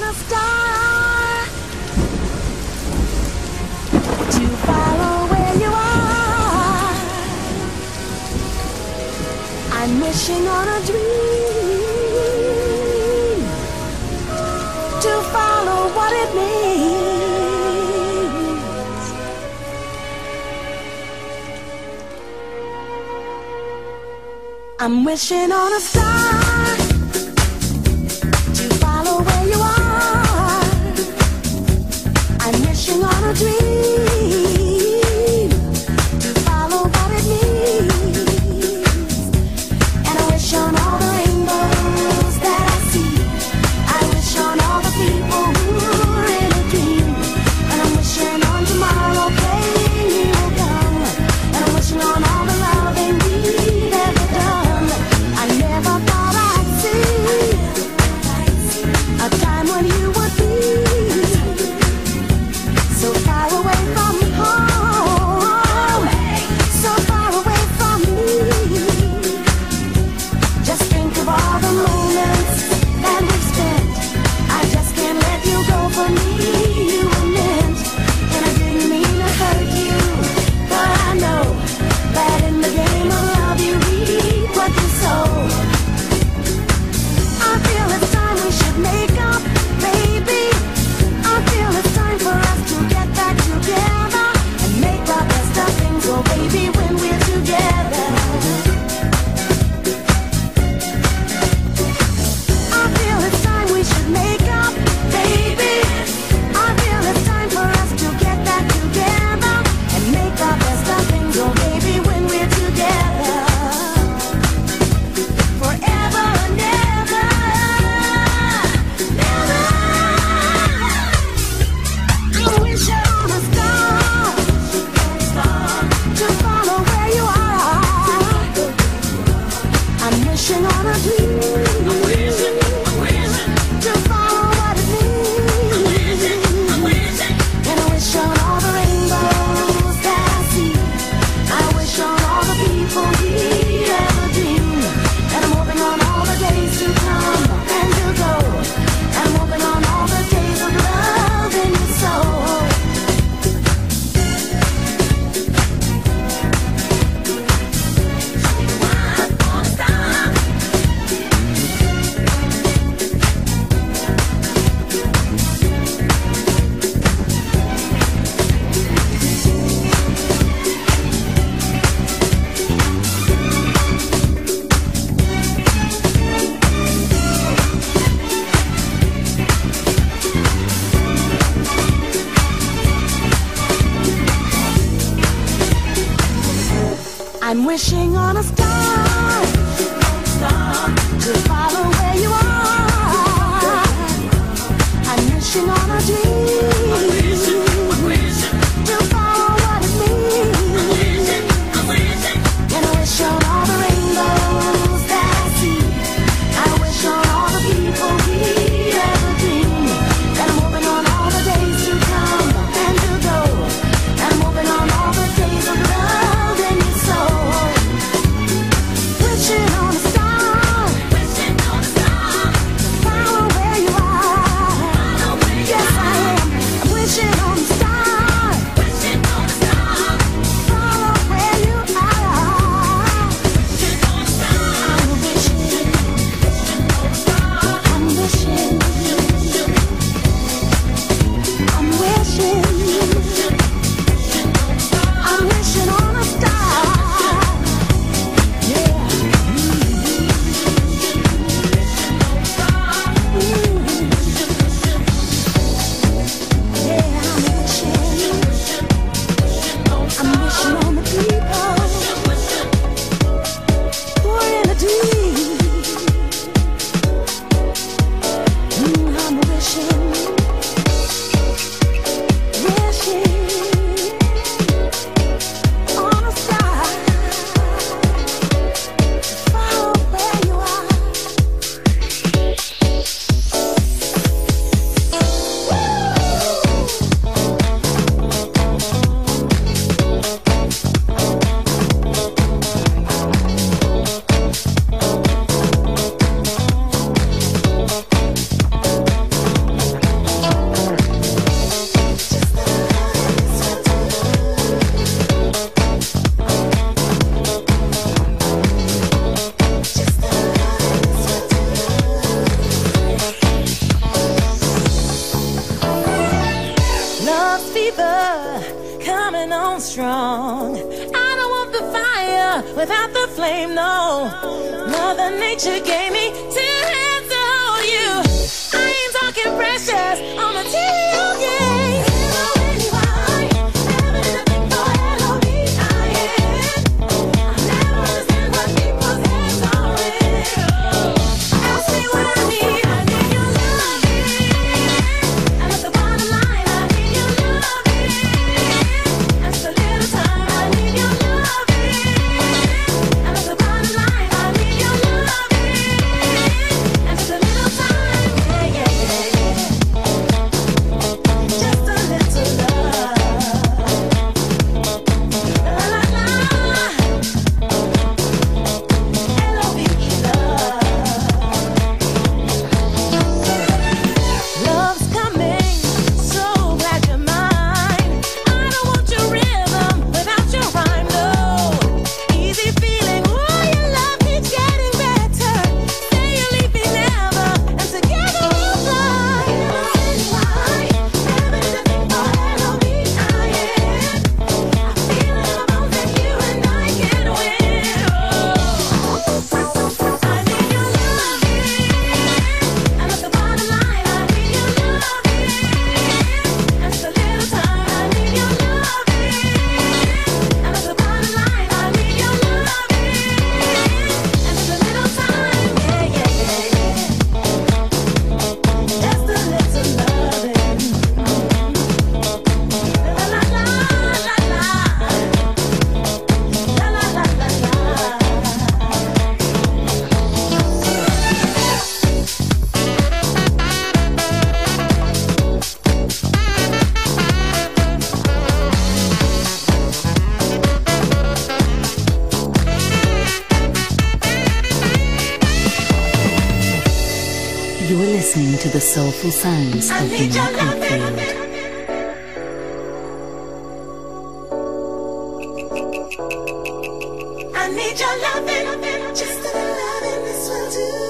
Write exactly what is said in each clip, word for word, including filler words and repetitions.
on a star to follow where you are. I'm wishing on a dream to follow what it means. I'm wishing on a star to follow where you are. I'm wishing on a dream to follow what it means. And I wish on all the rainbows that I see. I wish on all the people who are in a dream. And I'm wishing on tomorrow, pray will come. And I'm wishing on all the loving we've ever done. I never thought I'd see a time when you would be so far away from home, so far away from me. Just think of all the moments that we've spent. I just can't let you go. For me you were meant, and I didn't mean to hurt you, but I know that in the game of love you reap what you sow. I feel it's time we should make up, baby. I feel it's time for us to get back together and make our best of things, oh baby, when we're together. I feel it's time we should make up, baby. I feel it's time for us to get back together and make our best of things, oh baby, when we're together. Forever and ever, never. I wish on a star to follow where you are. I'm wishing on a dream to follow what it means. And I wish on all the rainbows that I see. I wish on all the people we ever dreamed. And I'm hoping on all the days to come and to go. And I'm hoping on all the days of love in your soul. I'm wishing on a star to follow where you are. I'm wishing on a dream to follow what it means. And I wish on all the rainbows that I see. I wish on all the people we ever dreamed. And I'm hoping on all the days to come and to go. And I'm hoping on all the days of love in your soul. Wishing on a star, wishing on a star, follow where you are. Yes, I am. Coming on strong. I don't want the fire without the flame, no. Mother Nature gave me two hands to hold you. I ain't talking precious on material gain. Listening to the soulful sounds of Neil Corfield. I need your loving, just a little loving, this will do.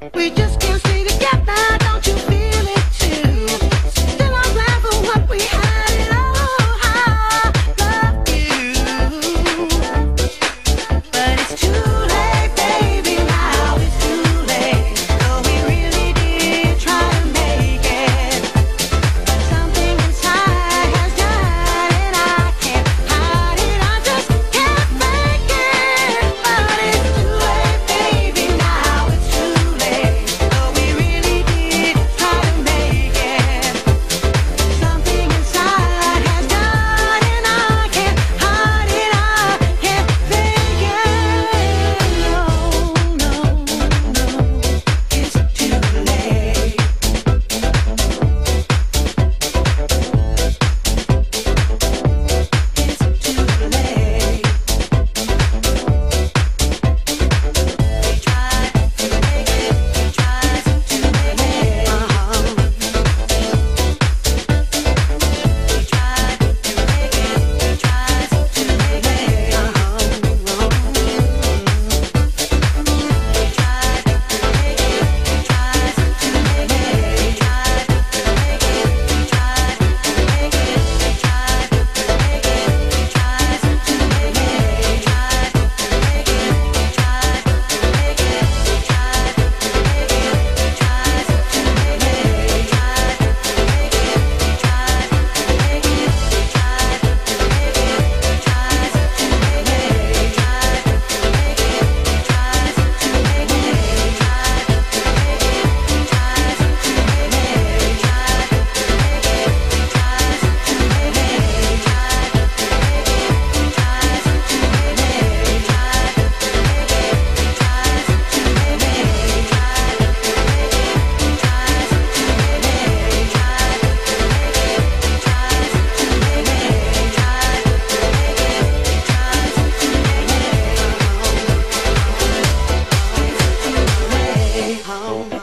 home.